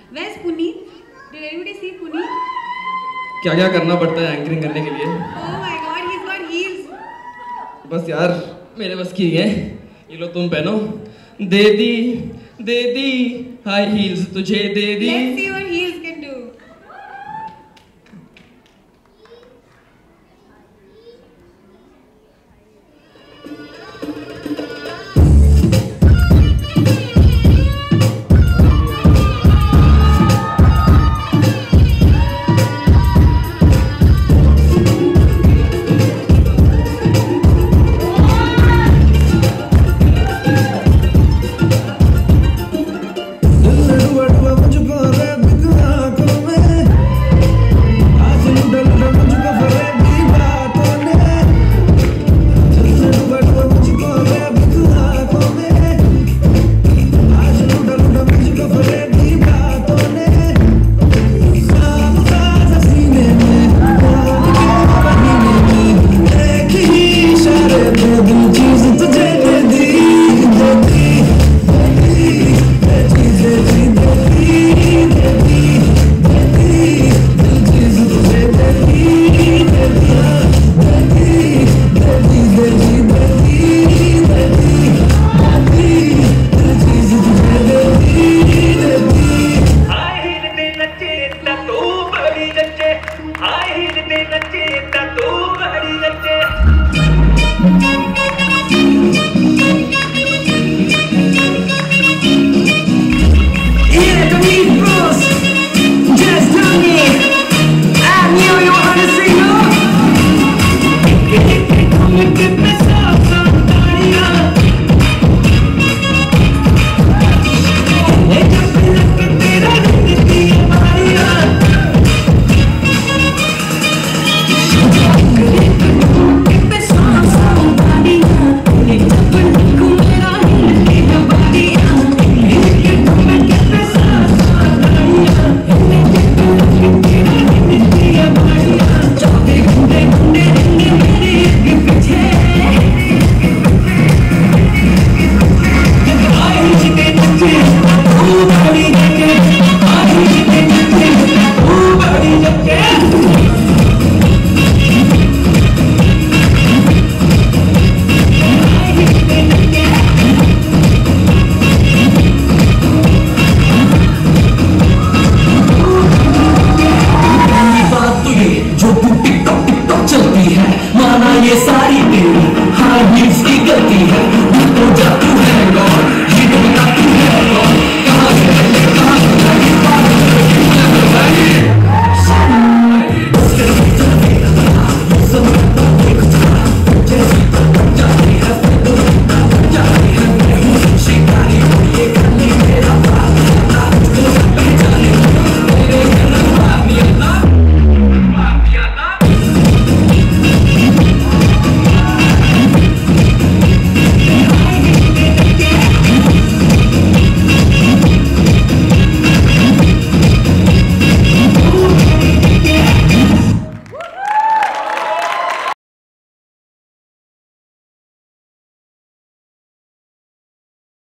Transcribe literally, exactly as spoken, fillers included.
Where's Puneet? Did anybody see Puneet? क्या क्या करना पड़ता है एंकरिंग करने के लिए? Oh my God, he's got heels. बस यार मेरे बस की है। ये लो तुम पहनो। दे दी दे दी हाई हील्स तुझे दे दी। Let's see what heels can do. डुआ डुआ मुझको